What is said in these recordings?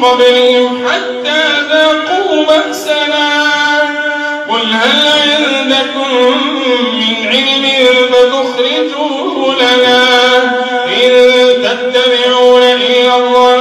قبلهم حتى ذاقوا بأسنا قل هل عندكم من علم فتخرجوه لنا إن تتبعون إلا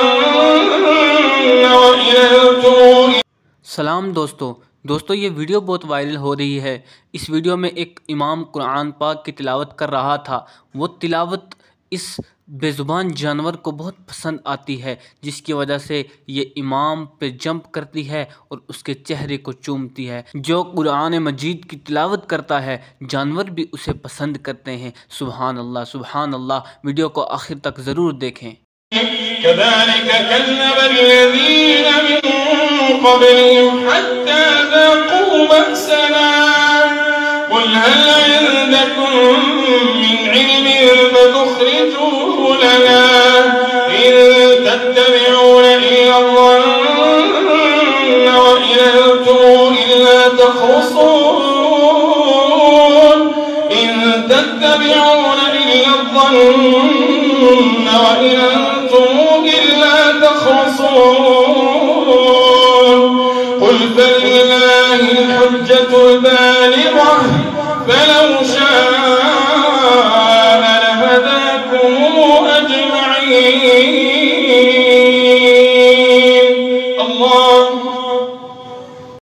الظن وإن أنتم। सलाम दोस्तों ये वीडियो बहुत वायरल हो रही है। इस वीडियो में एक इमाम कुरान पाक की तिलावत कर रहा था। वो तिलावत इस बेज़ुबान जानवर को बहुत पसंद आती है, जिसकी वजह से ये इमाम पे जंप करती है और उसके चेहरे को चूमती है। जो कुरान मजीद की तिलावत करता है जानवर भी उसे पसंद करते हैं। सुभान अल्लाह सुभान अल्लाह। वीडियो को आखिर तक ज़रूर देखें। كذلك كذب الذين من قبلهم حتى ذاقوا بأسنا قل هل عندكم من علم فتخرجوه لنا إن تتبعون إلا الظن وإن أنتم إلا تخرصون إن تتبعون إلا الظن وإن أنتم إلا تخرصون قل فلله الحجة البالغة فلو